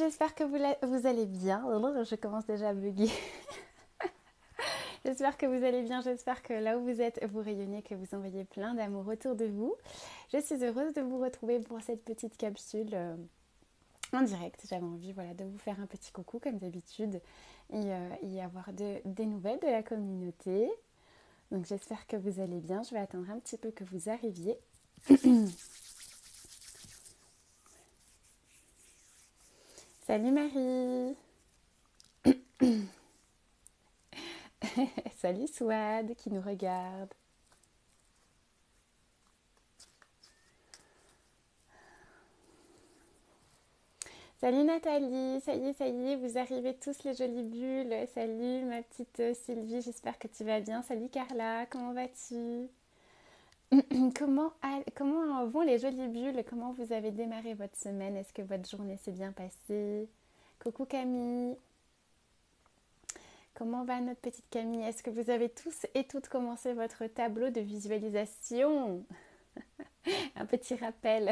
j'espère que vous allez bien. Je commence déjà à bugger. J'espère que vous allez bien, j'espère que là où vous êtes, vous rayonnez, que vous envoyez plein d'amour autour de vous. Je suis heureuse de vous retrouver pour cette petite capsule en direct. J'avais envie de vous faire un petit coucou comme d'habitude et avoir des nouvelles de la communauté. Donc j'espère que vous allez bien. Je vais attendre un petit peu que vous arriviez. Salut Marie. Salut Souad qui nous regarde. Salut Nathalie, ça y est, vous arrivez tous les jolies bulles. Salut ma petite Sylvie, j'espère que tu vas bien. Salut Carla, comment vas-tu? Comment vont les jolies bulles? Comment vous avez démarré votre semaine? Est-ce que votre journée s'est bien passée? Coucou Camille, comment va notre petite Camille? Est-ce que vous avez tous et toutes commencé votre tableau de visualisation? Un petit rappel.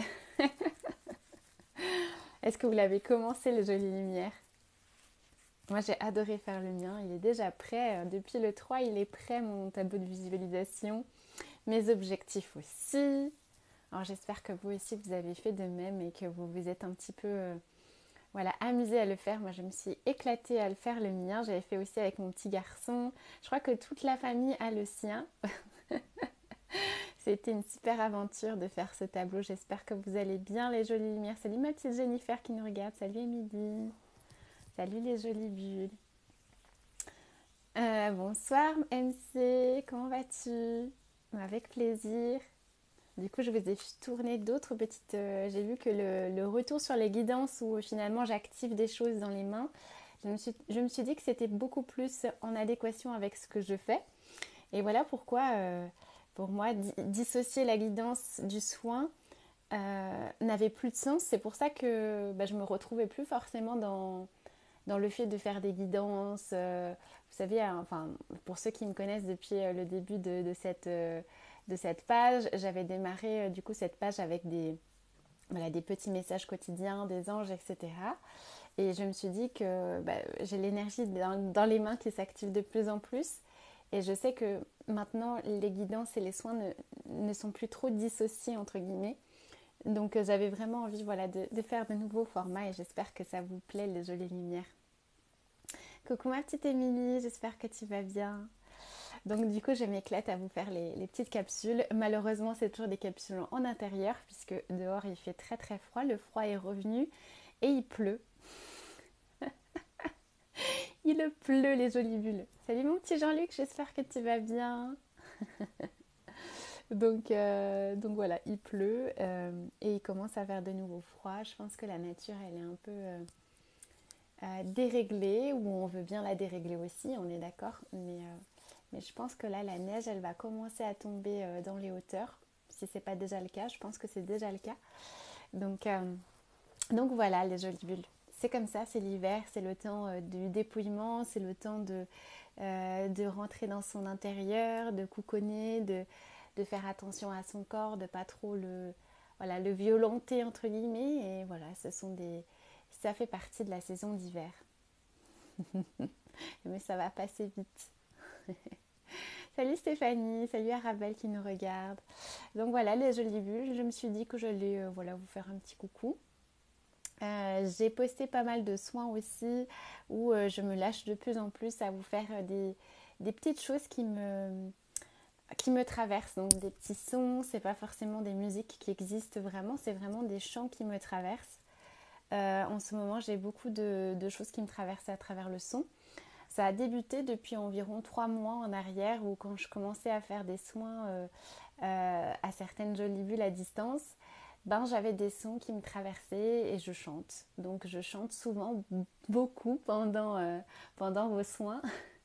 Est-ce que vous l'avez commencé, les jolies lumières? Moi, j'ai adoré faire le mien. Il est déjà prêt. Depuis le 3, il est prêt, mon tableau de visualisation. Mes objectifs aussi. Alors, j'espère que vous aussi, vous avez fait de même et que vous vous êtes un petit peu amusé à le faire. Moi, je me suis éclatée à le faire le mien. J'avais fait aussi avec mon petit garçon. Je crois que toute la famille a le sien. C'était une super aventure de faire ce tableau. J'espère que vous allez bien, les jolies lumières. Salut ma petite Jennifer qui nous regarde. Salut Émilie. Salut les jolies bulles. Bonsoir MC, comment vas-tu? Avec plaisir. Du coup, je vous ai tourné d'autres petites... j'ai vu que le retour sur les guidances où finalement j'active des choses dans les mains, je me suis dit que c'était beaucoup plus en adéquation avec ce que je fais. Et voilà pourquoi, pour moi, dissocier la guidance du soin n'avait plus de sens. C'est pour ça que je me retrouvais plus forcément dans le fait de faire des guidances. Vous savez, enfin, pour ceux qui me connaissent depuis le début de cette page, j'avais démarré du coup cette page avec des petits messages quotidiens, des anges, etc. Et je me suis dit que j'ai l'énergie dans les mains qui s'active de plus en plus. Et je sais que maintenant, les guidances et les soins ne sont plus trop dissociés, entre guillemets. Donc j'avais vraiment envie de faire de nouveaux formats et j'espère que ça vous plaît, les jolies lumières. Coucou ma petite Émilie, j'espère que tu vas bien. Donc du coup, je m'éclate à vous faire les petites capsules. Malheureusement, c'est toujours des capsules en intérieur puisque dehors il fait très très froid. Le froid est revenu et il pleut. Il pleut les jolies bulles. Salut mon petit Jean-Luc, j'espère que tu vas bien. Donc voilà, il pleut et il commence à faire de nouveau froid. Je pense que la nature, elle est un peu déréglée, ou on veut bien la dérégler aussi, on est d'accord. Mais je pense que là, la neige, elle va commencer à tomber dans les hauteurs. Si c'est pas déjà le cas, je pense que c'est déjà le cas. Donc, euh, donc voilà, les jolies bulles. C'est comme ça, c'est l'hiver, c'est le temps du dépouillement, c'est le temps de rentrer dans son intérieur, de couconner, de faire attention à son corps, de pas trop le violenter entre guillemets. Et voilà, ça fait partie de la saison d'hiver. Mais ça va passer vite. Salut Stéphanie, salut Arabelle qui nous regarde. Donc voilà les jolies bulles, je me suis dit que j'allais vous faire un petit coucou. J'ai posté pas mal de soins aussi où je me lâche de plus en plus à vous faire des petites choses qui me traversent. Donc des petits sons, c'est pas forcément des musiques qui existent vraiment, c'est vraiment des chants qui me traversent. En ce moment, j'ai beaucoup de choses qui me traversent à travers le son. Ça a débuté depuis environ 3 mois en arrière où quand je commençais à faire des soins à certaines jolies bulles à distance, j'avais des sons qui me traversaient et je chante. Donc je chante souvent beaucoup pendant vos soins.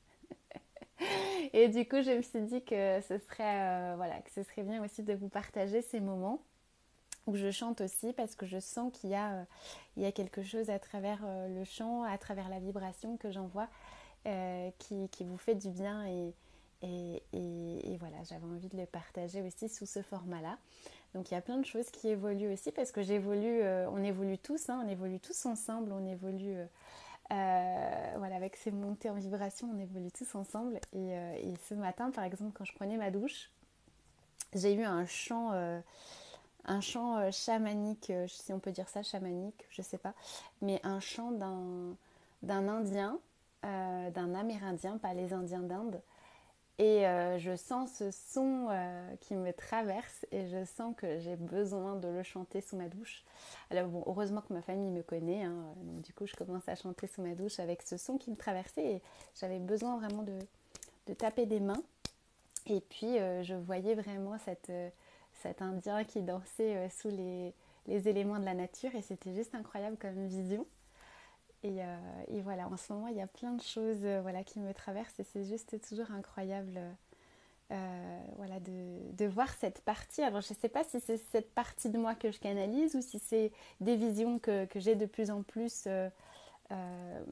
Et du coup, je me suis dit que ce serait bien aussi de vous partager ces moments où je chante aussi parce que je sens qu'il y a quelque chose à travers le chant, à travers la vibration que j'envoie qui vous fait du bien et voilà, j'avais envie de le partager aussi sous ce format-là. Donc il y a plein de choses qui évoluent aussi parce que on évolue tous, hein, on évolue tous ensemble, on évolue voilà, avec ces montées en vibration, on évolue tous ensemble. Et ce matin, par exemple, quand je prenais ma douche, j'ai eu un chant chamanique, si on peut dire ça, chamanique, je sais pas, mais un chant d'un Indien, d'un Amérindien, pas les Indiens d'Inde. Et je sens ce son qui me traverse et je sens que j'ai besoin de le chanter sous ma douche. Alors bon, heureusement que ma famille me connaît, hein, donc du coup je commence à chanter sous ma douche avec ce son qui me traversait et j'avais besoin vraiment de taper des mains. Et puis je voyais vraiment cet Indien qui dansait sous les éléments de la nature et c'était juste incroyable comme vision. Et voilà, en ce moment, il y a plein de choses voilà, qui me traversent et c'est juste toujours incroyable voilà, de voir cette partie. Alors, je ne sais pas si c'est cette partie de moi que je canalise ou si c'est des visions que j'ai de plus en plus euh,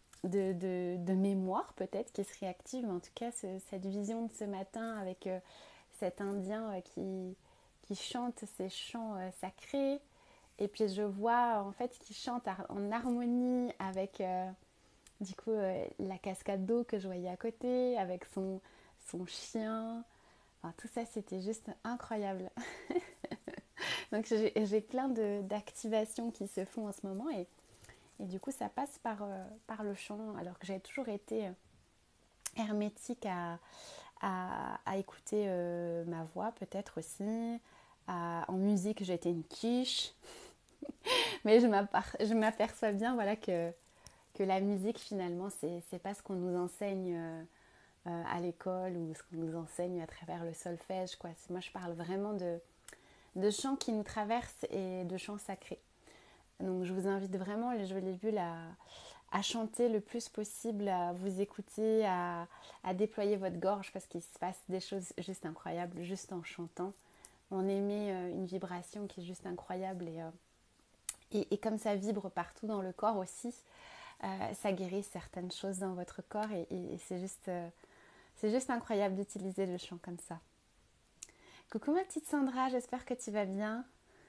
de mémoire, peut-être, qui se réactivent. Mais en tout cas, cette vision de ce matin avec cet Indien qui chante ces chants sacrés. Et puis, je vois en fait qu'il chante en harmonie avec du coup la cascade d'eau que je voyais à côté, avec son chien. Enfin, tout ça, c'était juste incroyable. Donc j'ai plein d'activations qui se font en ce moment et du coup ça passe par le chant alors que j'ai toujours été hermétique à écouter ma voix peut-être aussi. En musique j'étais une quiche mais je m'aperçois bien voilà, que la musique finalement c'est pas ce qu'on nous enseigne à l'école ou ce qu'on nous enseigne à travers le solfège quoi. Moi je parle vraiment de chants qui nous traversent et de chants sacrés. Donc je vous invite vraiment, les jolies bulles, à chanter le plus possible, à vous écouter, à déployer votre gorge parce qu'il se passe des choses juste incroyables juste en chantant. On émet une vibration qui est juste incroyable et comme ça vibre partout dans le corps aussi, ça guérit certaines choses dans votre corps et c'est juste incroyable d'utiliser le chant comme ça. Coucou ma petite Sandra, j'espère que tu vas bien.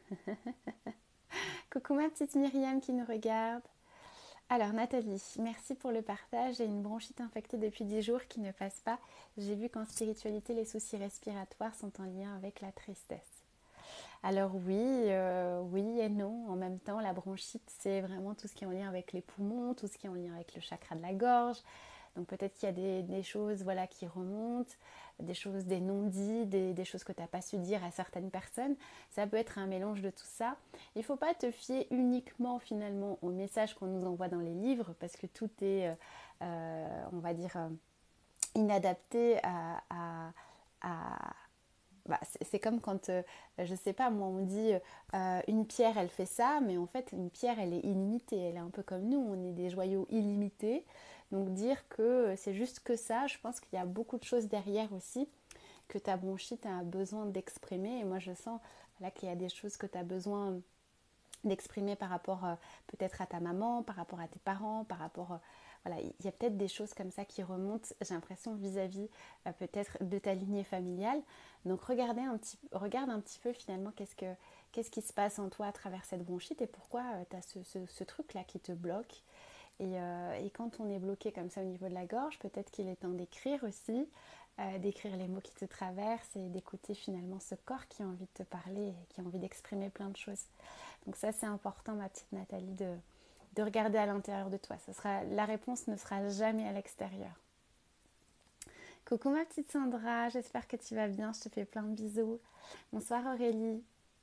Coucou ma petite Myriam qui nous regarde. Alors Nathalie, merci pour le partage. J'ai une bronchite infectée depuis 10 jours qui ne passe pas. J'ai vu qu'en spiritualité, les soucis respiratoires sont en lien avec la tristesse. Alors oui, oui et non. En même temps, la bronchite, c'est vraiment tout ce qui est en lien avec les poumons, tout ce qui est en lien avec le chakra de la gorge. Donc peut-être qu'il y a des choses voilà, qui remontent, des choses, des non-dits, des choses que tu n'as pas su dire à certaines personnes. Ça peut être un mélange de tout ça. Il ne faut pas te fier uniquement finalement aux messages qu'on nous envoie dans les livres parce que tout est, on va dire, inadapté à bah, c'est comme quand, je sais pas, moi on dit une pierre elle fait ça, mais en fait une pierre elle est illimitée, elle est un peu comme nous, on est des joyaux illimités. Donc dire que c'est juste que ça, je pense qu'il y a beaucoup de choses derrière aussi que ta bronchite a besoin d'exprimer. Et moi je sens là qu'il y a des choses que tu as besoin d'exprimer par rapport peut-être à ta maman, par rapport à tes parents, par rapport voilà, il y a peut-être des choses comme ça qui remontent, j'ai l'impression vis-à-vis peut-être de ta lignée familiale. Donc regarde un petit peu finalement qu'est-ce qui se passe en toi à travers cette bronchite et pourquoi tu as ce truc là qui te bloque. Et quand on est bloqué comme ça au niveau de la gorge, peut-être qu'il est temps d'écrire aussi, d'écrire les mots qui te traversent et d'écouter finalement ce corps qui a envie de te parler et qui a envie d'exprimer plein de choses. Donc ça c'est important ma petite Nathalie de regarder à l'intérieur de toi. La réponse ne sera jamais à l'extérieur. Coucou ma petite Sandra, j'espère que tu vas bien, je te fais plein de bisous. Bonsoir Aurélie.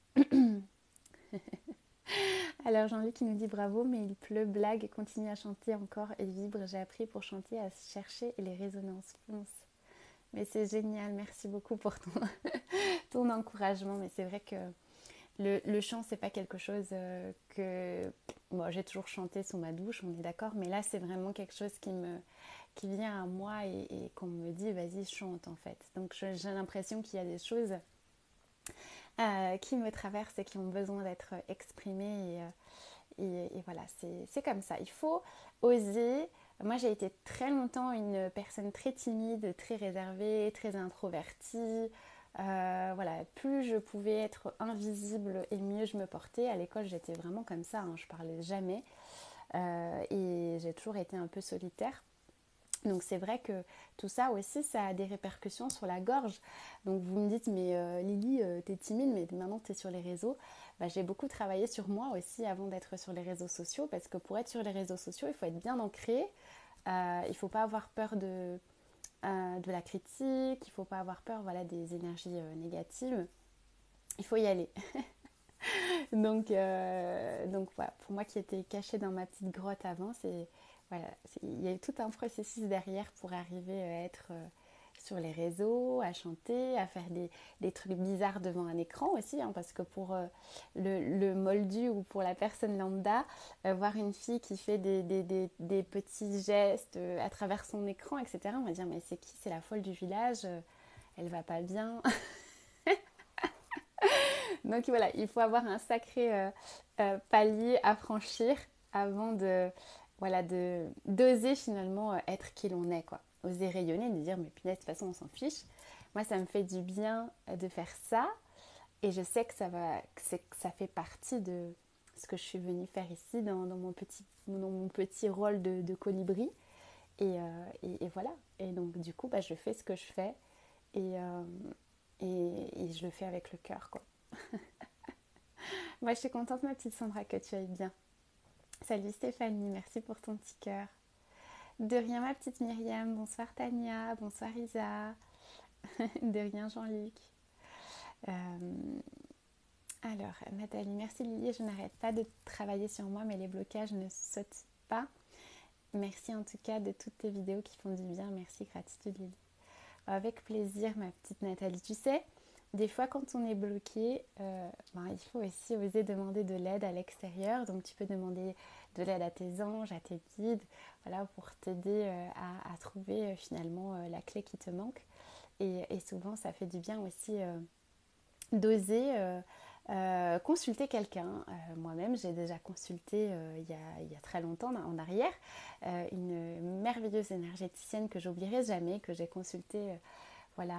Alors Jean-Luc qui nous dit bravo, mais il pleut, blague, continue à chanter encore et vibre. J'ai appris pour chanter à chercher les résonances. Fonce. Mais c'est génial, merci beaucoup pour ton encouragement. Mais c'est vrai que le chant, c'est pas quelque chose que... Bon, j'ai toujours chanté sous ma douche, on est d'accord, mais là, c'est vraiment quelque chose qui vient à moi et qu'on me dit, vas-y, chante en fait. Donc j'ai l'impression qu'il y a des choses qui me traversent et qui ont besoin d'être exprimées. Et voilà, c'est comme ça. Il faut oser. Moi, j'ai été très longtemps une personne très timide, très réservée, très introvertie. Voilà, plus je pouvais être invisible et mieux je me portais. À l'école, j'étais vraiment comme ça, hein, je parlais jamais. Et j'ai toujours été un peu solitaire. Donc c'est vrai que tout ça aussi, ça a des répercussions sur la gorge. Donc vous me dites, mais Lily, t'es timide, mais maintenant t'es sur les réseaux. Bah, j'ai beaucoup travaillé sur moi aussi avant d'être sur les réseaux sociaux, parce que pour être sur les réseaux sociaux, il faut être bien ancré. Il ne faut pas avoir peur de la critique, il ne faut pas avoir peur voilà, des énergies négatives. Il faut y aller. Donc voilà, pour moi qui étais cachée dans ma petite grotte avant, voilà, il y a eu tout un processus derrière pour arriver à être sur les réseaux, à chanter, à faire des trucs bizarres devant un écran aussi, hein, parce que pour le moldu ou pour la personne lambda, voir une fille qui fait des petits gestes à travers son écran, etc., on va dire mais c'est qui? C'est la folle du village, elle va pas bien. Donc voilà, il faut avoir un sacré palier à franchir avant de voilà de d'oser finalement être qui l'on est quoi. Oser rayonner, de dire mais punaise de toute façon on s'en fiche. Moi ça me fait du bien de faire ça et je sais que que ça fait partie de ce que je suis venue faire ici dans mon petit rôle de colibri et voilà. Et donc du coup bah, je fais ce que je fais et, euh, et je le fais avec le cœur quoi. Moi, je suis contente, ma petite Sandra, que tu ailles bien. Salut Stéphanie, merci pour ton petit cœur. De rien, ma petite Myriam. Bonsoir Tania, bonsoir Isa. De rien, Jean-Luc. Euh, alors, Nathalie, merci Lily. Je n'arrête pas de travailler sur moi, mais les blocages ne sautent pas. Merci en tout cas de toutes tes vidéos qui font du bien. Merci, gratitude Lily. Avec plaisir, ma petite Nathalie. Tu sais, des fois, quand on est bloqué, il faut aussi oser demander de l'aide à l'extérieur. Donc, tu peux demander de l'aide à tes anges, à tes guides, voilà, pour t'aider à trouver finalement la clé qui te manque. Et souvent, ça fait du bien aussi d'oser consulter quelqu'un. Moi-même, j'ai déjà consulté il y a très longtemps en arrière une merveilleuse énergéticienne que j'oublierai jamais, que j'ai consultée voilà,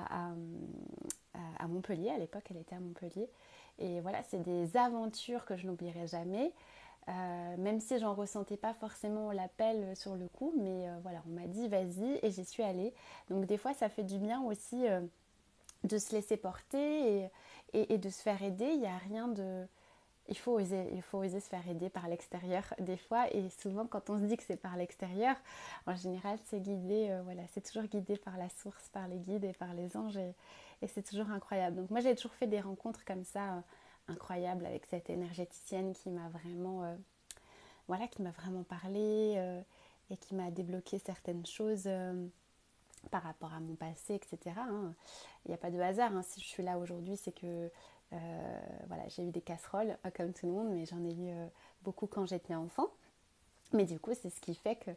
à Montpellier. À l'époque, elle était à Montpellier. Et voilà, c'est des aventures que je n'oublierai jamais. Même si j'en ressentais pas forcément l'appel sur le coup, mais voilà, on m'a dit vas-y et j'y suis allée. Donc des fois, ça fait du bien aussi de se laisser porter et de se faire aider. Il n'y a rien de... il faut oser se faire aider par l'extérieur des fois. Et souvent, quand on se dit que c'est par l'extérieur, en général, c'est guidé, voilà, c'est toujours guidé par la source, par les guides et par les anges. Et c'est toujours incroyable. Donc moi, j'ai toujours fait des rencontres comme ça, incroyables, avec cette énergéticienne qui m'a vraiment, voilà, qui m'a vraiment parlé et qui m'a débloqué certaines choses. Par rapport à mon passé, etc. Hein. Il n'y a pas de hasard. Hein. Si je suis là aujourd'hui, c'est que voilà, j'ai eu des casseroles, comme tout le monde, mais j'en ai eu beaucoup quand j'étais enfant. Mais du coup, c'est ce qui fait que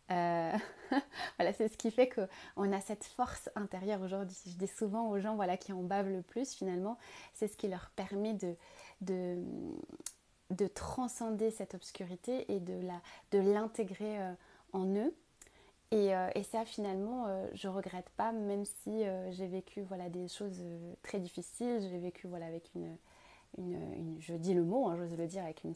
voilà, c'est ce qui fait qu'on a cette force intérieure aujourd'hui. Je dis souvent aux gens voilà, qui en bavent le plus, finalement, c'est ce qui leur permet de, de transcender cette obscurité et de l'intégrer en eux. Et ça, finalement, je regrette pas, même si j'ai vécu voilà, des choses très difficiles. J'ai vécu voilà, avec je dis le mot, hein, j'ose le dire, avec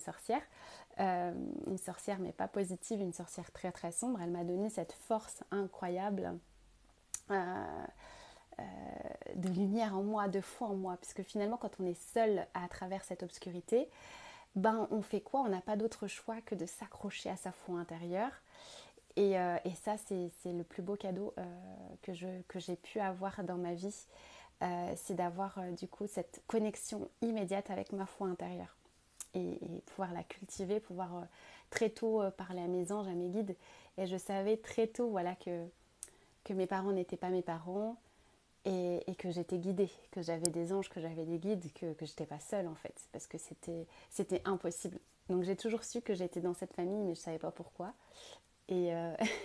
une sorcière, mais pas positive, une sorcière très très sombre. Elle m'a donné cette force incroyable euh, euh, de lumière en moi, de foi en moi. Parce que finalement, quand on est seul à travers cette obscurité, ben on fait quoi? On n'a pas d'autre choix que de s'accrocher à sa foi intérieure. Et ça, c'est le plus beau cadeau que j'ai pu avoir dans ma vie. C'est d'avoir du coup cette connexion immédiate avec ma foi intérieure. Et pouvoir la cultiver, pouvoir très tôt parler à mes anges, à mes guides. Et je savais très tôt voilà, que mes parents n'étaient pas mes parents et que j'étais guidée, que j'avais des anges, que j'avais des guides, que j'étais pas seule en fait, parce que c'était impossible. Donc j'ai toujours su que j'étais dans cette famille, mais je savais pas pourquoi. Et,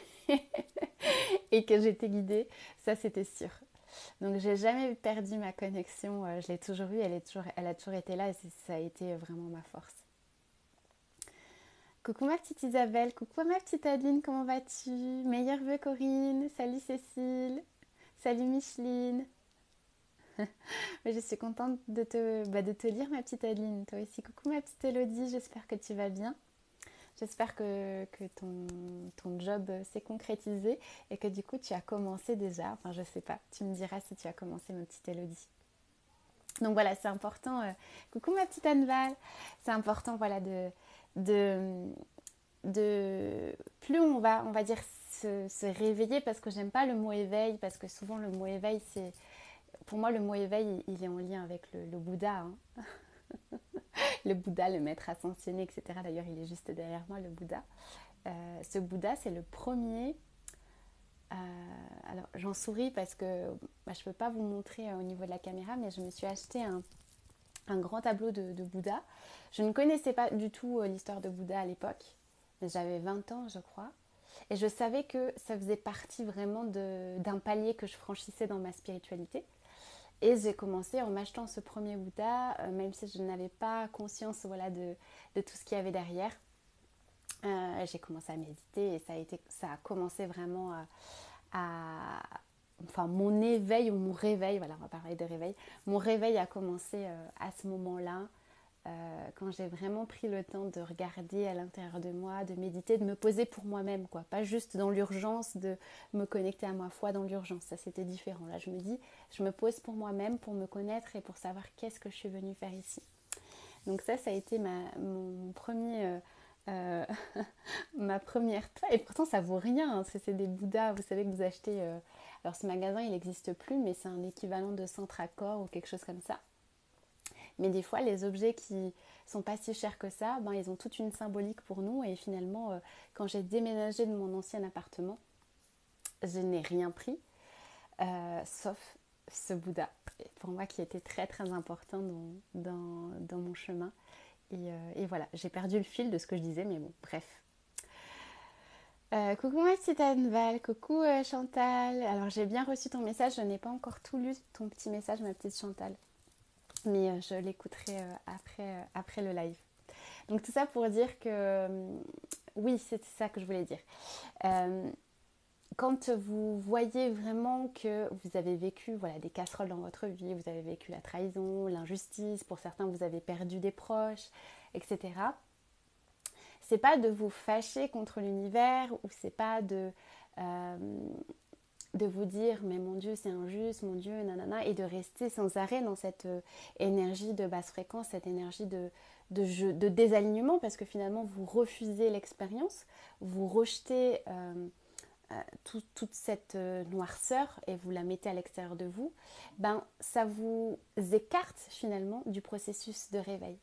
et que j'étais guidée, ça c'était sûr. Donc j'ai jamais perdu ma connexion, je l'ai toujours eue, elle a toujours été là et ça a été vraiment ma force. Coucou ma petite Isabelle, coucou ma petite Adeline, comment vas-tu? Meilleurs vœux Corinne, salut Cécile, salut Micheline. Mais je suis contente de te lire, ma petite Adeline. Toi aussi, coucou ma petite Elodie, j'espère que tu vas bien. J'espère que ton job s'est concrétisé et que du coup tu as commencé déjà. Enfin, je sais pas, tu me diras si tu as commencé, ma petite Elodie. Donc voilà, c'est important. Coucou ma petite Anneval. C'est important, voilà, de, plus on va dire se réveiller, parce que j'aime pas le mot éveil, parce que souvent le mot éveil, c'est, pour moi le mot éveil, il est en lien avec le Bouddha, hein. Le Bouddha, le maître ascensionné, etc. D'ailleurs, il est juste derrière moi, le Bouddha. Ce Bouddha, c'est le premier. Alors, j'en souris parce que je ne peux pas vous montrer au niveau de la caméra, mais je me suis acheté un grand tableau de Bouddha. Je ne connaissais pas du tout l'histoire de Bouddha à l'époque, mais j'avais 20 ans, je crois. Et je savais que ça faisait partie vraiment d'un palier que je franchissais dans ma spiritualité. Et j'ai commencé en m'achetant ce premier Bouddha, même si je n'avais pas conscience, voilà, de tout ce qu'il y avait derrière. J'ai commencé à méditer et ça a commencé vraiment enfin, mon éveil ou mon réveil, voilà, on va parler de réveil. Mon réveil a commencé à ce moment-là, quand j'ai vraiment pris le temps de regarder à l'intérieur de moi, de méditer, de me poser pour moi-même, quoi. Pas juste dans l'urgence, de me connecter à ma foi dans l'urgence. Ça, c'était différent. Là, je me dis, je me pose pour moi-même, pour me connaître et pour savoir qu'est-ce que je suis venue faire ici. Donc ça a été mon premier... ma première toile. Et pourtant, ça vaut rien, hein. C'est des Bouddhas, vous savez, que vous achetez... Alors, ce magasin, il n'existe plus, mais c'est un équivalent de Centre Accor ou quelque chose comme ça. Mais des fois, les objets qui sont pas si chers que ça, ben, ils ont toute une symbolique pour nous. Et finalement, quand j'ai déménagé de mon ancien appartement, je n'ai rien pris, sauf ce Bouddha, pour moi qui était très très important dans mon chemin. Et voilà, j'ai perdu le fil de ce que je disais, mais bon, bref. Coucou ma petite Anneval, coucou Chantal. Alors j'ai bien reçu ton message, je n'ai pas encore tout lu, ton petit message, ma petite Chantal. Mais je l'écouterai après le live. Donc tout ça pour dire que oui, c'est ça que je voulais dire. Euh, Quand vous voyez vraiment que vous avez vécu, voilà, des casseroles dans votre vie, vous avez vécu la trahison, l'injustice, pour certains vous avez perdu des proches, etc. C'est pas de vous fâcher contre l'univers, ou c'est pas euh, de vous dire mais mon Dieu c'est injuste, mon Dieu nanana, et de rester sans arrêt dans cette énergie de basse fréquence, cette énergie de désalignement, parce que finalement vous refusez l'expérience, vous rejetez toute cette noirceur et vous la mettez à l'extérieur de vous. Ben ça vous écarte finalement du processus de réveil.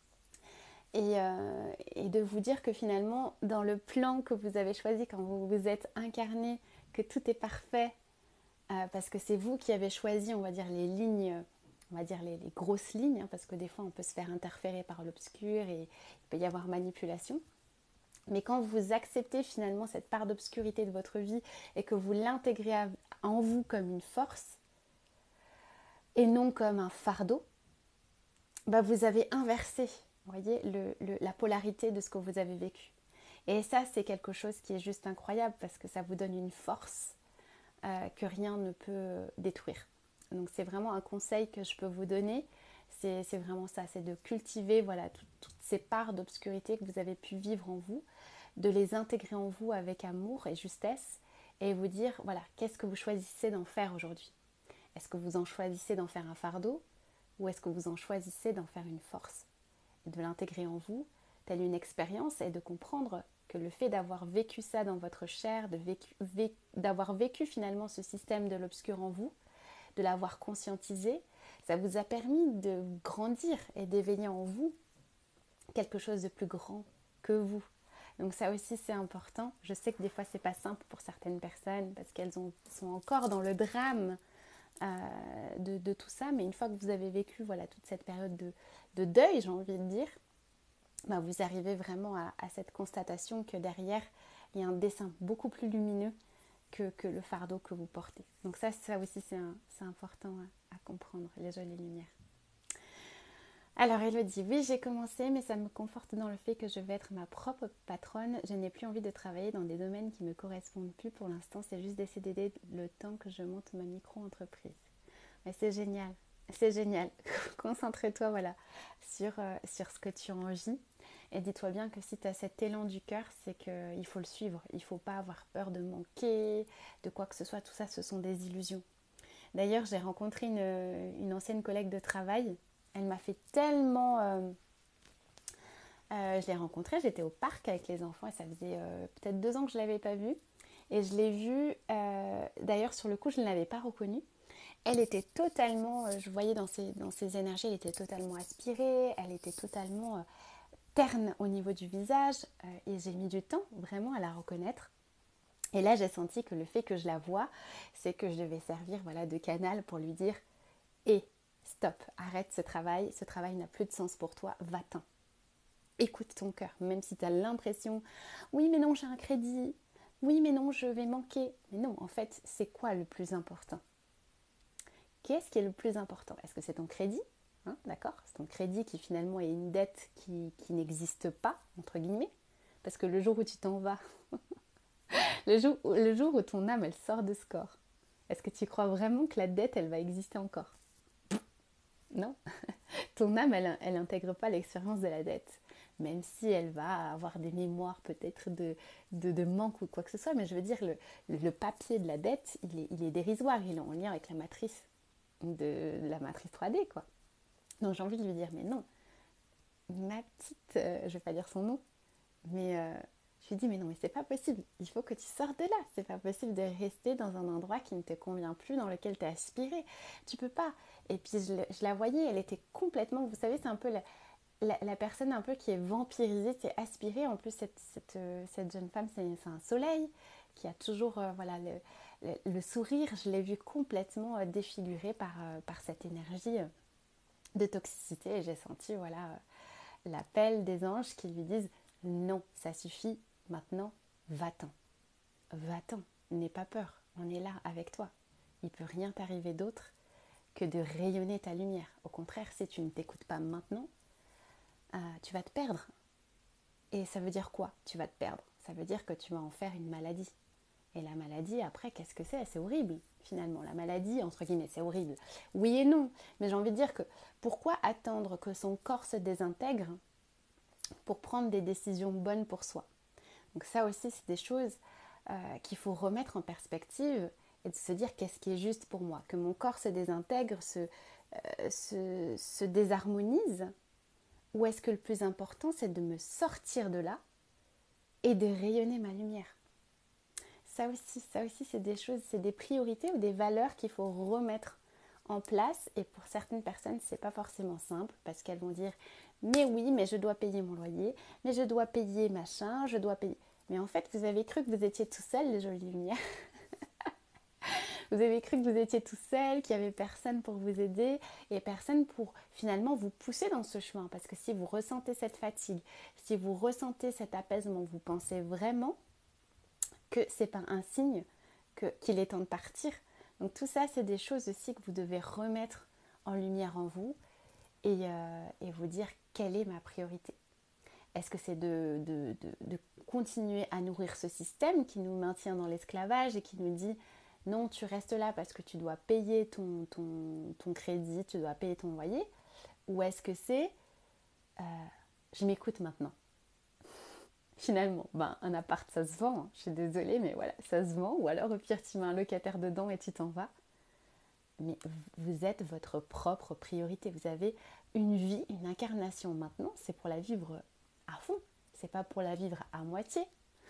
Et de vous dire que finalement, dans le plan que vous avez choisi, quand vous vous êtes incarné, que tout est parfait, parce que c'est vous qui avez choisi, on va dire, les lignes, on va dire les grosses lignes, hein, parce que des fois on peut se faire interférer par l'obscur et il peut y avoir manipulation. Mais quand vous acceptez finalement cette part d'obscurité de votre vie et que vous l'intégrez en vous comme une force et non comme un fardeau, bah vous avez inversé, vous voyez, la polarité de ce que vous avez vécu. Et ça, c'est quelque chose qui est juste incroyable parce que ça vous donne une force que rien ne peut détruire. Donc c'est vraiment un conseil que je peux vous donner. C'est vraiment ça, c'est de cultiver, voilà, toutes ces parts d'obscurité que vous avez pu vivre en vous, de les intégrer en vous avec amour et justesse et vous dire, voilà, qu'est-ce que vous choisissez d'en faire aujourd'hui? Est-ce que vous en choisissez d'en faire un fardeau ou est-ce que vous en choisissez d'en faire une force? Et de l'intégrer en vous, telle une expérience, et de comprendre que le fait d'avoir vécu ça dans votre chair, d'avoir vécu finalement ce système de l'obscur en vous, de l'avoir conscientisé, ça vous a permis de grandir et d'éveiller en vous quelque chose de plus grand que vous. Donc ça aussi c'est important. Je sais que des fois c'est pas simple pour certaines personnes parce qu'elles sont encore dans le drame de tout ça, mais une fois que vous avez vécu, voilà, toute cette période de deuil, j'ai envie de dire, bah, vous arrivez vraiment à cette constatation que derrière il y a un dessin beaucoup plus lumineux que le fardeau que vous portez. Donc ça aussi c'est important à comprendre, les jolies lumières. Alors Elodie, oui j'ai commencé, mais ça me conforte dans le fait que je vais être ma propre patronne. Je n'ai plus envie de travailler dans des domaines qui ne me correspondent plus pour l'instant. C'est juste d'essayer d'aider le temps que je monte ma micro-entreprise. Mais c'est génial, C'est génial. Concentre-toi voilà, sur ce que tu as envie. Et dis-toi bien que si tu as cet élan du cœur, c'est qu'il faut le suivre. Il ne faut pas avoir peur de manquer, de quoi que ce soit. Tout ça, ce sont des illusions. D'ailleurs, j'ai rencontré une ancienne collègue de travail. Elle m'a fait tellement... je l'ai rencontrée, j'étais au parc avec les enfants et ça faisait peut-être 2 ans que je ne l'avais pas vue. Et je l'ai vue, d'ailleurs sur le coup, je ne l'avais pas reconnue. Elle était totalement, je voyais dans ses énergies, elle était totalement aspirée, elle était totalement terne au niveau du visage. Et j'ai mis du temps vraiment à la reconnaître. Et là, j'ai senti que le fait que je la vois, c'est que je devais servir voilà, de canal pour lui dire hé, stop, arrête ce travail n'a plus de sens pour toi, va-t'en. Écoute ton cœur, même si tu as l'impression oui, mais non, j'ai un crédit, oui, mais non, je vais manquer. Mais non, en fait, c'est quoi le plus important? Qu'est-ce qui est le plus important? Est-ce que c'est ton crédit? D'accord. C'est ton crédit qui finalement est une dette qui n'existe pas, entre guillemets. Parce que le jour où tu t'en vas, le jour où ton âme, elle sort de ce corps, est-ce que tu crois vraiment que la dette, elle va exister encore? Non. Ton âme, elle n'intègre pas l'expérience de la dette. Même si elle va avoir des mémoires peut-être de manque ou quoi que ce soit. Mais je veux dire, le papier de la dette, il est dérisoire. Il est en lien avec la matrice la matrice 3D, quoi. Donc j'ai envie de lui dire, mais non, ma petite, je vais pas dire son nom, mais je lui dis, mais non, mais c'est pas possible, il faut que tu sortes de là, c'est pas possible de rester dans un endroit qui ne te convient plus, dans lequel tu as aspiré, tu peux pas. Et puis je la voyais, elle était complètement, vous savez, c'est un peu la personne un peu qui est vampirisée, c'est aspirée. En plus, cette jeune femme, c'est un soleil qui a toujours voilà, le sourire. Je l'ai vue complètement défigurée par cette énergie de toxicité. Et j'ai senti voilà, l'appel des anges qui lui disent non, ça suffit, maintenant, va-t'en. Va-t'en, n'aie pas peur, on est là avec toi. Il ne peut rien t'arriver d'autre que de rayonner ta lumière. Au contraire, si tu ne t'écoutes pas maintenant, tu vas te perdre. Et ça veut dire quoi? Tu vas te perdre. Ça veut dire que tu vas en faire une maladie. Et la maladie, après, qu'est-ce que c'est? C'est horrible, finalement. La maladie, entre guillemets, c'est horrible. Oui et non. Mais j'ai envie de dire que pourquoi attendre que son corps se désintègre pour prendre des décisions bonnes pour soi? Donc ça aussi, c'est des choses qu'il faut remettre en perspective et de se dire qu'est-ce qui est juste pour moi? Que mon corps se désintègre, se désharmonise? Ou est-ce que le plus important, c'est de me sortir de là et de rayonner ma lumière? Ça aussi, c'est des choses, c'est des priorités ou des valeurs qu'il faut remettre en place. Et pour certaines personnes, c'est pas forcément simple parce qu'elles vont dire mais oui, mais je dois payer mon loyer, mais je dois payer machin, je dois payer. Mais en fait, vous avez cru que vous étiez tout seul, les jolies lumières. Vous avez cru que vous étiez tout seul, qu'il n'y avait personne pour vous aider et personne pour finalement vous pousser dans ce chemin. Parce que si vous ressentez cette fatigue, si vous ressentez cet apaisement, vous pensez vraiment que c'est pas un signe qu'il est temps de partir. Donc tout ça, c'est des choses aussi que vous devez remettre en lumière en vous et vous dire quelle est ma priorité. Est-ce que c'est de continuer à nourrir ce système qui nous maintient dans l'esclavage et qui nous dit non, tu restes là parce que tu dois payer ton crédit, tu dois payer ton loyer? Ou est-ce que c'est je m'écoute maintenant? Finalement, un appart, ça se vend. Je suis désolée, mais voilà, ça se vend. Ou alors, au pire, tu mets un locataire dedans et tu t'en vas. Mais vous êtes votre propre priorité. Vous avez une vie, une incarnation maintenant. C'est pour la vivre à fond. C'est pas pour la vivre à moitié.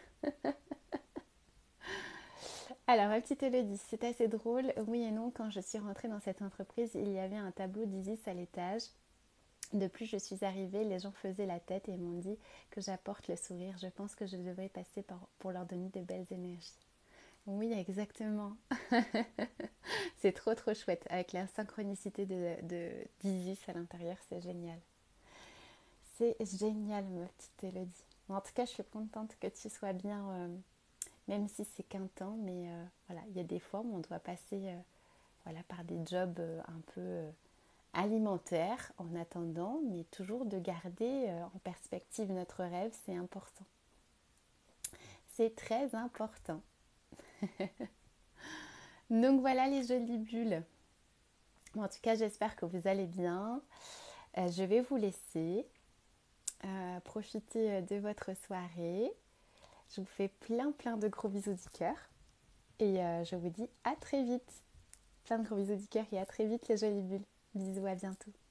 Alors, ma petite Elodie, c'est assez drôle. Oui et non, quand je suis rentrée dans cette entreprise, il y avait un tableau d'Isis à l'étage. De plus je suis arrivée, les gens faisaient la tête et m'ont dit que j'apporte le sourire. Je pense que je devrais passer pour leur donner de belles énergies. Oui, exactement. C'est trop trop chouette. Avec la synchronicité d'Isis à l'intérieur, c'est génial. C'est génial, ma petite Elodie. En tout cas, je suis contente que tu sois bien, même si c'est qu'un temps. Mais voilà, il y a des fois où on doit passer voilà, par des jobs un peu alimentaire en attendant, mais toujours de garder en perspective notre rêve, c'est important. C'est très important. Donc voilà les jolies bulles. Bon, en tout cas, j'espère que vous allez bien. Je vais vous laisser profiter de votre soirée. Je vous fais plein de gros bisous du cœur. Et je vous dis à très vite. Plein de gros bisous du cœur et à très vite les jolies bulles. Bisous, à bientôt.